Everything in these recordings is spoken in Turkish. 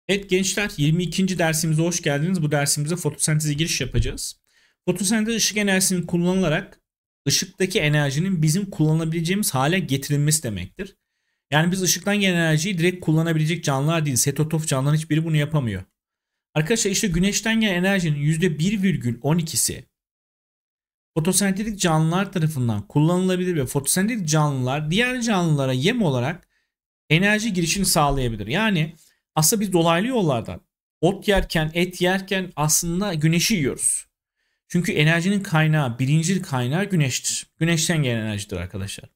Evet gençler 22. dersimize hoş geldiniz. Bu dersimizde fotosenteze giriş yapacağız. Fotosentez ışık enerjisini kullanılarak ışıktaki enerjinin bizim kullanabileceğimiz hale getirilmesi demektir. Yani biz ışıktan gelen enerjiyi direkt kullanabilecek canlılar değiliz. Heterotrof canlıların hiçbiri bunu yapamıyor. Arkadaşlar işte güneşten gelen enerjinin %1,12'si fotosentetik canlılar tarafından kullanılabilir ve fotosentetik canlılar diğer canlılara yem olarak enerji girişini sağlayabilir. Yani aslında biz dolaylı yollardan ot yerken, et yerken aslında güneşi yiyoruz. Çünkü enerjinin kaynağı, birinci kaynağı güneştir. Güneşten gelen enerjidir arkadaşlar.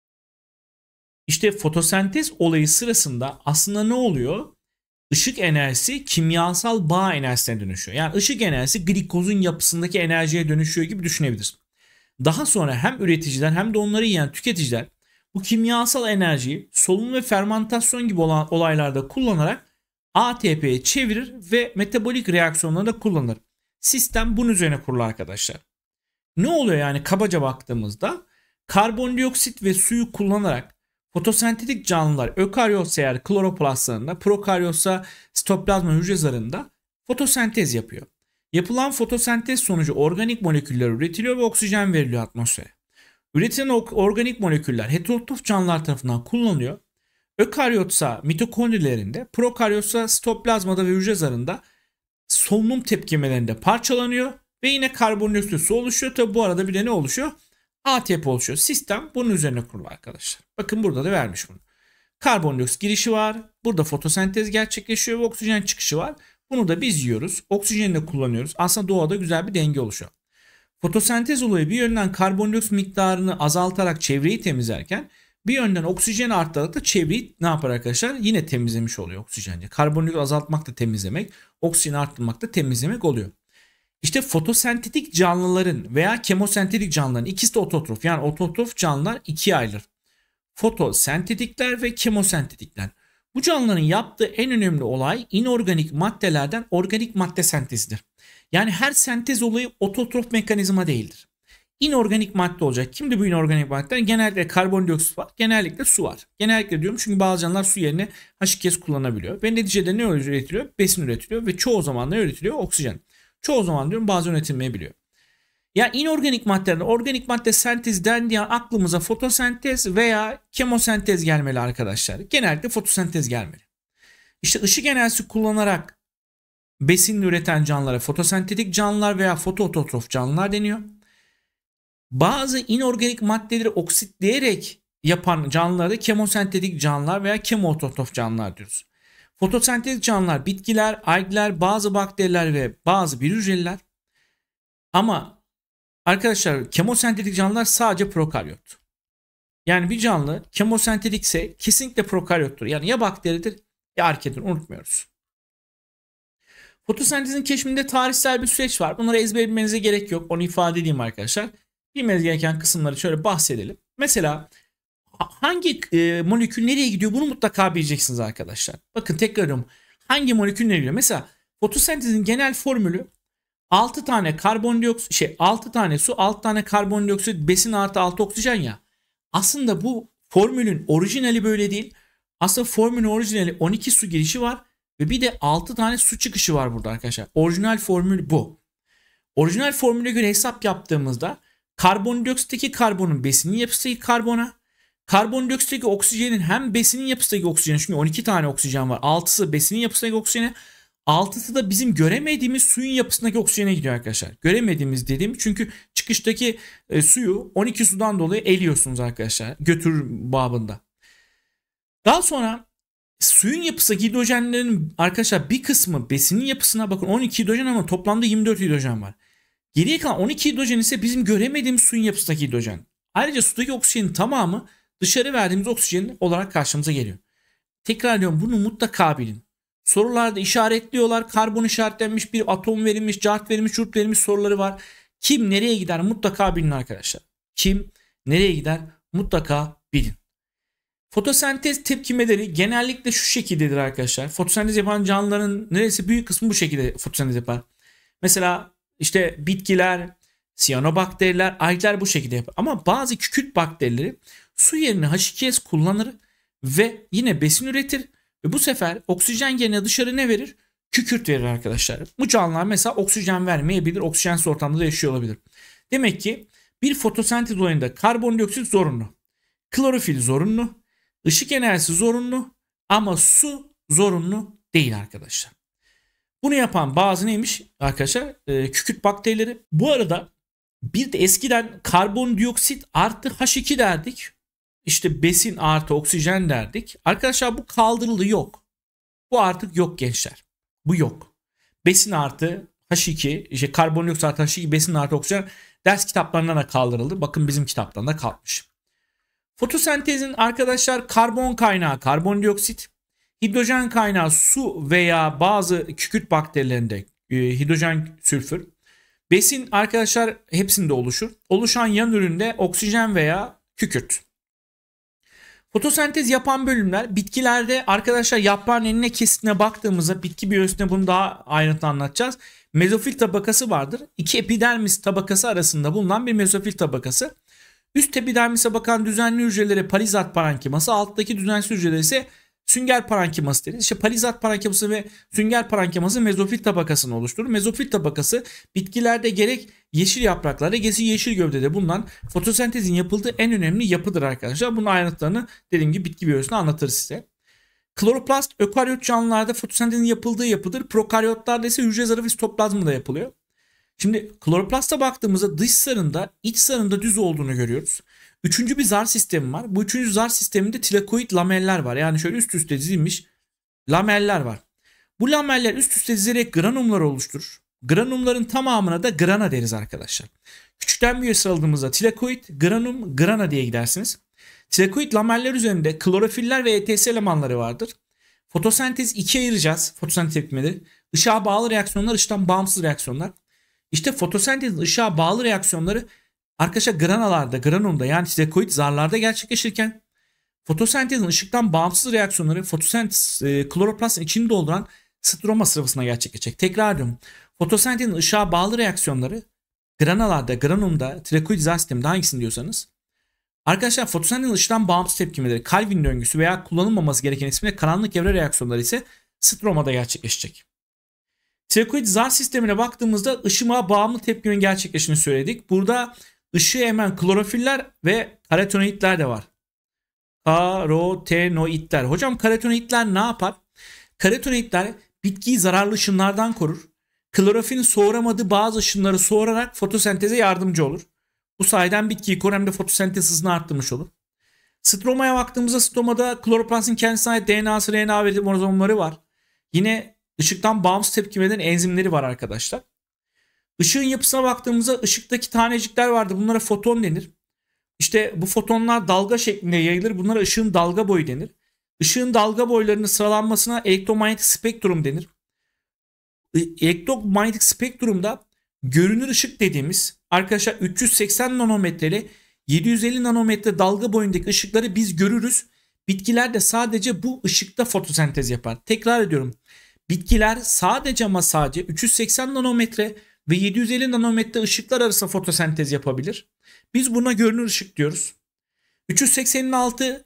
İşte fotosentez olayı sırasında aslında ne oluyor? Işık enerjisi kimyasal bağ enerjisine dönüşüyor. Yani ışık enerjisi glikozun yapısındaki enerjiye dönüşüyor gibi düşünebiliriz. Daha sonra hem üreticiler hem de onları yiyen tüketiciler bu kimyasal enerjiyi solunum ve fermentasyon gibi olan olaylarda kullanarak ATP'ye çevirir ve metabolik reaksiyonlarda kullanır. Sistem bunun üzerine kurulu arkadaşlar. Ne oluyor yani kabaca baktığımızda? Karbondioksit ve suyu kullanarak fotosentetik canlılar ökaryotsa eğer kloroplastlarında, prokaryotsa sitoplazma hücre zarında fotosentez yapıyor. Yapılan fotosentez sonucu organik moleküller üretiliyor ve oksijen veriliyor atmosfere. Üretilen organik moleküller heterotrof canlılar tarafından kullanılıyor. Ökaryotsa mitokondrilerinde, prokaryotsa sitoplazmada ve hücre zarında solunum tepkimelerinde parçalanıyor ve yine karbondioksit su oluşuyor. Tabi bu arada bir de ne oluşuyor? ATP oluşuyor. Sistem bunun üzerine kurulu arkadaşlar. Bakın burada da vermiş bunu. Karbondioksit girişi var. Burada fotosentez gerçekleşiyor ve oksijen çıkışı var. Bunu da biz yiyoruz. Oksijeni de kullanıyoruz. Aslında doğada güzel bir denge oluşuyor. Fotosentez olayı bir yönden karbondioksit miktarını azaltarak çevreyi temizlerken bir yönden oksijeni arttırarak da çevreyi ne yapar arkadaşlar? Yine temizlemiş oluyor oksijenci. Karbondioksit azaltmak da temizlemek, oksijeni arttırmak da temizlemek oluyor. İşte fotosentetik canlıların veya kemosentetik canlıların ikisi de ototrof. Yani ototrof canlılar ikiye ayrılır. Fotosentetikler ve kemosentetikler. Bu canlıların yaptığı en önemli olay inorganik maddelerden organik madde sentezidir. Yani her sentez olayı ototrof mekanizma değildir. İnorganik madde olacak. Kimdi bu inorganik maddeler? Genellikle karbondioksit var. Genellikle su var. Genellikle diyorum çünkü bazı canlılar su yerine H2S kullanabiliyor. Ve neticede ne üretiliyor? Besin üretiliyor ve çoğu zaman ne üretiliyor? Oksijen. Çoğu zaman diyorum bazen üretilmeyebiliyor. Ya inorganik maddelerden organik madde sentezi dendiği an aklımıza fotosentez veya kemosentez gelmeli arkadaşlar. Genellikle fotosentez gelmeli. İşte ışık enerjisi kullanarak besin üreten canlılara fotosentetik canlılar veya fotoototrof canlılar deniyor. Bazı inorganik maddeleri oksitleyerek yapan canlılara da kemosentetik canlılar veya kemoototrof canlılar diyoruz. Fotosentetik canlılar bitkiler, algler, bazı bakteriler ve bazı bir hücreler. Ama arkadaşlar kemosentetik canlılar sadece prokaryot. Yani bir canlı kemosentetikse kesinlikle prokaryottur. Yani ya bakteridir ya arkedir, unutmuyoruz. Fotosentezin keşfinde tarihsel bir süreç var. Bunları ezber bilmenize gerek yok. Onu ifade edeyim arkadaşlar. Bilmeniz gereken kısımları şöyle bahsedelim. Mesela hangi molekül nereye gidiyor bunu mutlaka bileceksiniz arkadaşlar. Bakın tekrar ediyorum. Hangi molekül nereye gidiyor? Mesela fotosentezin genel formülü 6 tane karbondioksit 6 tane su, 6 tane karbondioksit, besin artı 6 oksijen ya. Aslında bu formülün orijinali böyle değil. Aslında formülün orijinali 12 su girişi var ve bir de 6 tane su çıkışı var burada arkadaşlar. Orijinal formül bu. Orijinal formüle göre hesap yaptığımızda karbondioksitteki karbonun besinin yapısındaki karbona, karbondioksitteki oksijenin hem besinin yapısındaki oksijeni, çünkü 12 tane oksijen var. 6'sı besinin yapısındaki oksijene, 6'sı da bizim göremediğimiz suyun yapısındaki oksijene gidiyor arkadaşlar. Göremediğimiz dediğim çünkü çıkıştaki suyu 12 sudan dolayı eliyorsunuz arkadaşlar. Götürür babında. Daha sonra suyun yapısındaki hidrojenlerin arkadaşlar bir kısmı besinin yapısına bakın 12 hidrojen ama toplamda 24 hidrojen var. Geriye kalan 12 hidrojen ise bizim göremediğimiz suyun yapısındaki hidrojen. Ayrıca sudaki oksijenin tamamı dışarı verdiğimiz oksijen olarak karşımıza geliyor. Tekrar diyorum bunu mutlaka bilin. Sorularda işaretliyorlar. Karbon işaretlenmiş, bir atom verilmiş, cart verilmiş, çurt verilmiş soruları var. Kim nereye gider mutlaka bilin arkadaşlar. Kim nereye gider mutlaka bilin. Fotosentez tepkimeleri genellikle şu şekildedir arkadaşlar. Fotosentez yapan canlıların neresi büyük kısmı bu şekilde fotosentez yapar. Mesela işte bitkiler, siyanobakteriler, algler bu şekilde yapar. Ama bazı kükürt bakterileri su yerine H2S kullanır ve yine besin üretir Ve bu sefer oksijen yerine dışarı ne verir? Kükürt verir arkadaşlar. Bu canlılar mesela oksijen vermeyebilir. Oksijensiz ortamda da yaşıyor olabilir. Demek ki bir fotosentez olayında karbondioksit zorunlu. Klorofil zorunlu. Işık enerjisi zorunlu. Ama su zorunlu değil arkadaşlar. Bunu yapan bazı neymiş arkadaşlar? Kükürt bakterileri. Bu arada bir de eskiden karbondioksit artı H2 derdik. İşte besin artı oksijen derdik. Arkadaşlar bu kaldırıldı, yok. Bu artık yok gençler. Bu yok. Besin artı H2, işte karbondioksit artı H2, besin artı oksijen ders kitaplarından da kaldırıldı. Bakın bizim kitaptan da kalkmış. Fotosentezin arkadaşlar karbon kaynağı karbondioksit, hidrojen kaynağı su veya bazı kükürt bakterilerinde hidrojen sülfür. Besin arkadaşlar hepsinde oluşur. Oluşan yan üründe oksijen veya kükürt. Fotosentez yapan bölümler bitkilerde arkadaşlar yaprağın enine kesitine baktığımızda bitki biyolojisinde bunu daha ayrıntılı anlatacağız. Mezofil tabakası vardır. İki epidermis tabakası arasında bulunan bir mezofil tabakası. Üst epidermise bakan düzenli hücreleri palizat parenkiması, alttaki düzensiz hücreleri ise sünger parenkiması deriz. İşte palizat parenkiması ve sünger parenkiması mezofil tabakasını oluşturur. Mezofil tabakası bitkilerde gerek yeşil yapraklarda gerek yeşil gövdede bulunan fotosentezin yapıldığı en önemli yapıdır arkadaşlar. Bunun ayrıntılarını dediğim gibi bitki biyolojisinde anlatırız size. Kloroplast ökaryot canlılarda fotosentezin yapıldığı yapıdır. Prokaryotlarda ise hücre zarı ve sitoplazmada yapılıyor. Şimdi kloroplasta baktığımızda dış zarında iç zarında düz olduğunu görüyoruz. Üçüncü bir zar sistemi var. Bu üçüncü zar sisteminde tilakoid lameller var. Yani şöyle üst üste dizilmiş lameller var. Bu lameller üst üste dizerek granumlar oluşturur. Granumların tamamına da grana deriz arkadaşlar. Küçükten büyüğe sıraladığımızda tilakoid, granum, grana diye gidersiniz. Tilakoid lameller üzerinde klorofiller ve ETS elemanları vardır. Fotosentez ikiye ayıracağız. Fotosentez tepkimeleri. Işığa bağlı reaksiyonlar, ışıktan bağımsız reaksiyonlar. İşte fotosentezin ışığa bağlı reaksiyonları arkadaşlar granalarda, granumda yani tilakoid zarlarda gerçekleşirken fotosentezin ışıktan bağımsız reaksiyonları fotosentez kloroplastın içini dolduran stroma sırasında gerçekleşecek. Tekrar ediyorum. Fotosentezin ışığa bağlı reaksiyonları granalarda, granumda, tilakoid zar sisteminde hangisini diyorsanız arkadaşlar fotosentezin ışıktan bağımsız tepkimeleri Calvin döngüsü veya kullanılmaması gereken ismiyle karanlık evre reaksiyonları ise stromada gerçekleşecek. Tilakoid zar sistemine baktığımızda ışıma bağımlı tepkimin gerçekleştiğini söyledik. Burada ışığı emen klorofiller ve karotenoidler de var. Karotenoidler. Hocam karotenoidler ne yapar? Karotenoidler bitkiyi zararlı ışınlardan korur. Klorofilin soğuramadığı bazı ışınları soğurarak fotosenteze yardımcı olur. Bu sayeden bitkiyi korur hem de fotosentez hızını arttırmış olur. Stromaya baktığımızda stromada kloroplastin kendisine ait DNA'sı, RNA ve ribozomları var. Yine ışıktan bağımsız tepkimelerin enzimleri var arkadaşlar. Işığın yapısına baktığımızda ışıktaki tanecikler vardır. Bunlara foton denir. İşte bu fotonlar dalga şeklinde yayılır. Bunlara ışığın dalga boyu denir. Işığın dalga boylarının sıralanmasına elektromanyetik spektrum denir. Elektromanyetik spektrumda görünür ışık dediğimiz arkadaşlar 380 nanometre ile 750 nanometre dalga boyundaki ışıkları biz görürüz. Bitkiler de sadece bu ışıkta fotosentez yapar. Tekrar ediyorum. Bitkiler sadece ama sadece 380 nanometre ve 750 nanometre ışıklar arasında fotosentez yapabilir. Biz buna görünür ışık diyoruz. 380'in altı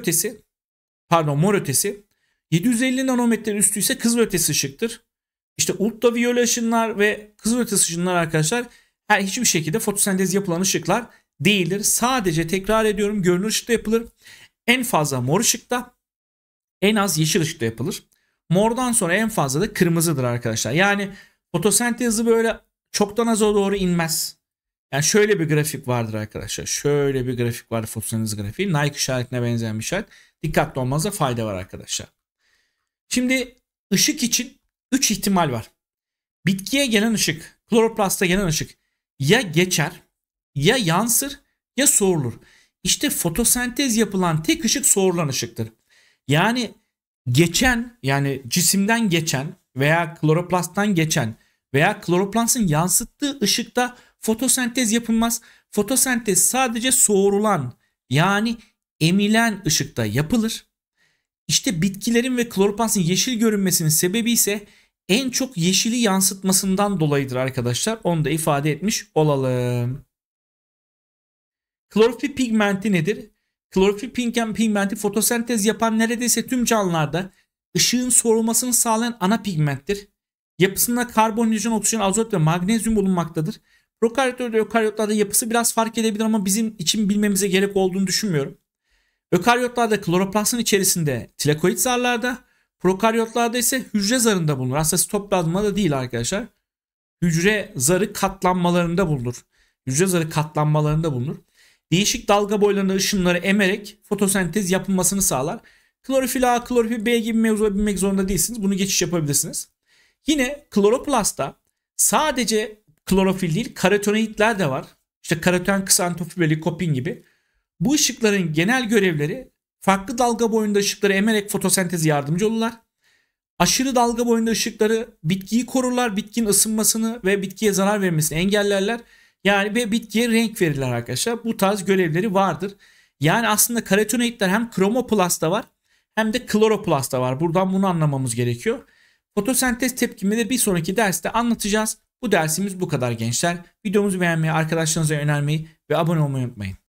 mor ötesi. 750 nanometre üstü ise kızıl ötesi ışıktır. İşte ultraviyole ışınlar ve kızıl ötesi ışınlar arkadaşlar hiçbir şekilde fotosentez yapılan ışıklar değildir. Sadece tekrar ediyorum görünür ışıkta yapılır. En fazla mor ışıkta, en az yeşil ışıkta yapılır. Mordan sonra en fazla da kırmızıdır arkadaşlar. Yani fotosentez hızı böyle çoktan aza doğru inmez. Yani şöyle bir grafik vardır arkadaşlar. Şöyle bir grafik vardır fotosentez grafiği. Nike işaretine benzeyen bir işaret. Dikkatli olmanıza fayda var arkadaşlar. Şimdi ışık için 3 ihtimal var. Bitkiye gelen ışık, kloroplasta gelen ışık ya geçer, ya yansır, ya soğurur. İşte fotosentez yapılan tek ışık soğurulan ışıktır. Yani geçen, yani cisimden geçen veya kloroplasttan geçen veya kloroplastın yansıttığı ışıkta fotosentez yapılmaz. Fotosentez sadece soğurulan yani emilen ışıkta yapılır. İşte bitkilerin ve kloroplastın yeşil görünmesinin sebebi ise en çok yeşili yansıtmasından dolayıdır arkadaşlar. Onu da ifade etmiş olalım. Klorofil pigmenti nedir? Klorofil pigmenti fotosentez yapan neredeyse tüm canlılarda ışığın sorulmasını sağlayan ana pigmenttir. Yapısında karbon, hidrojen, oksijen, azot ve magnezyum bulunmaktadır. Prokaryotlarda ve ökaryotlarda yapısı biraz fark edebilir ama bizim için bilmemize gerek olduğunu düşünmüyorum. Ökaryotlarda kloroplastın içerisinde tilakoid zarlarda, prokaryotlarda ise hücre zarında bulunur. Aslında sitoplazma da değil arkadaşlar. Hücre zarı katlanmalarında bulunur. Hücre zarı katlanmalarında bulunur. Değişik dalga boylarında ışınları emerek fotosentez yapılmasını sağlar. Klorofil A, klorofil B gibi mevzuları bilmek zorunda değilsiniz. Bunu geçiş yapabilirsiniz. Yine kloroplastta sadece klorofil değil karotenoidler de var. İşte karoten, ksantofi ve likopin gibi. Bu ışıkların genel görevleri farklı dalga boyunda ışıkları emerek fotosenteze yardımcı olurlar. Aşırı dalga boyunda ışıkları bitkiyi korurlar. Bitkinin ısınmasını ve bitkiye zarar vermesini engellerler. Yani ve bitkiye renk verirler arkadaşlar. Bu tarz görevleri vardır. Yani aslında karotenoidler hem kromoplastta var hem de kloroplastta var. Buradan bunu anlamamız gerekiyor. Fotosentez tepkimini de bir sonraki derste anlatacağız. Bu dersimiz bu kadar gençler. Videomuzu beğenmeyi, arkadaşlarınıza önermeyi ve abone olmayı unutmayın.